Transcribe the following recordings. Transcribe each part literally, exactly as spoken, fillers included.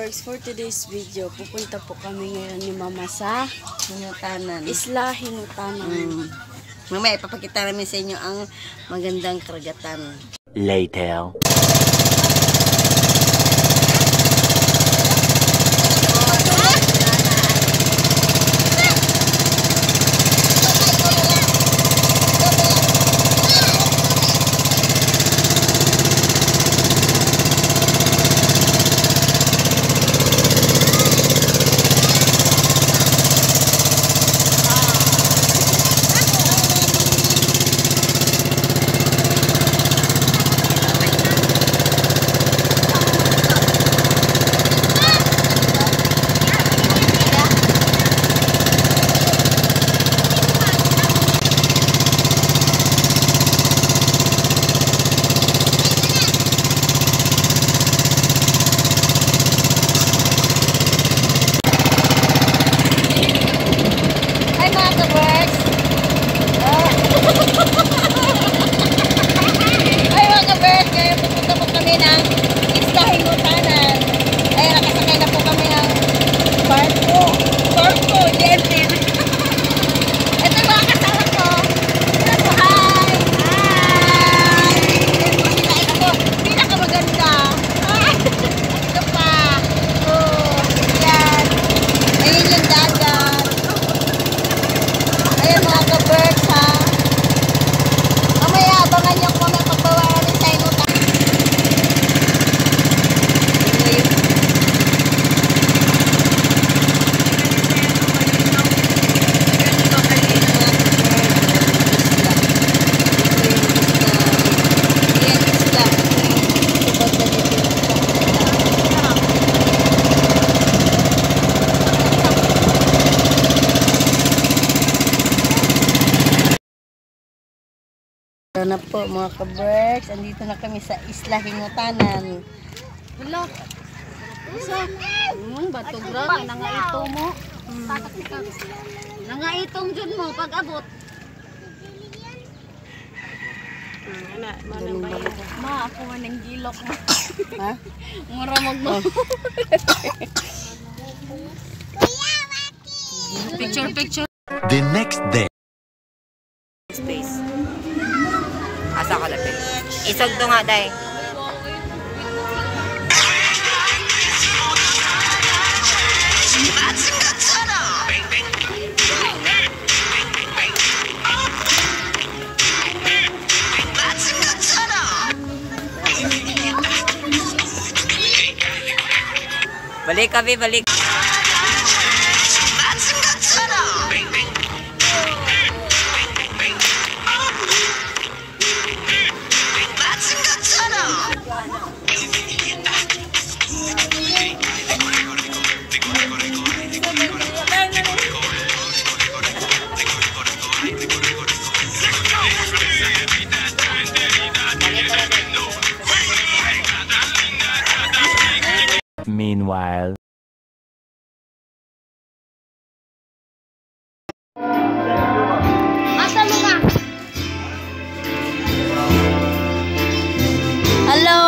ka-birds, for today's video, pupunta po kami ngayon ni Mama sa Hinutanan. Isla Hinutanan. Mm. Mamaya ipapakita namin sa inyo ang magandang karagatan. Later. Ito na po mga ka-birds, andito na kami sa Isla Hinutanan. Wala. Isa. Hmm, batog ra kay nangaito mo. Hmm. Nangaitong jud mo pag abot. Hmm, ana, manang bayo. Ma, ako man ang gilok mo. Ha? Mura mo. Picture picture. The next day. Space. Asa ka lapit? Isog to nga, day. Balik kami, balik. Meanwhile. Asa mo nga? Hello.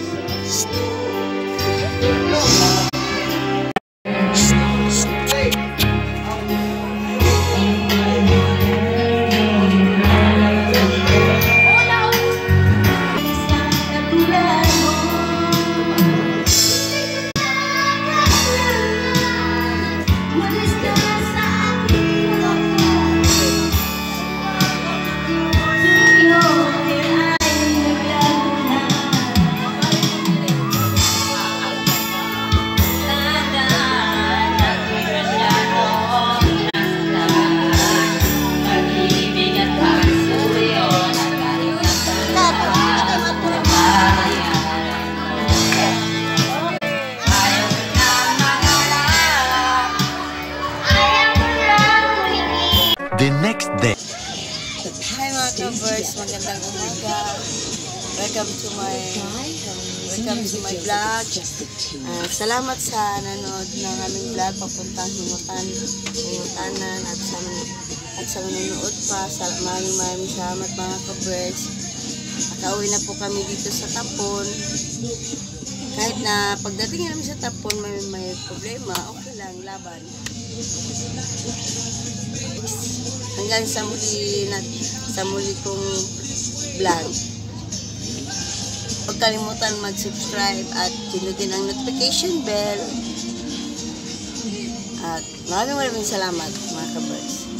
The next day. Hi mga ka-birds, magandang umaga. Welcome to my welcome to my vlog. Uh, salamat sa nanood ng aming vlog papuntang Hinutan, Hinutanan at sa at sa nanonood pa. Sa maraming maraming salamat mga ka-birds. Nakauwi na po kami dito sa Tapon. Kahit na pagdating namin sa tapon may, may problema, okay lang, laban. Hanggang sa muli, na, sa muli kong vlog. Huwag kalimutan mag-subscribe at pindutin ang notification bell. At maraming maraming salamat mga ka-birds.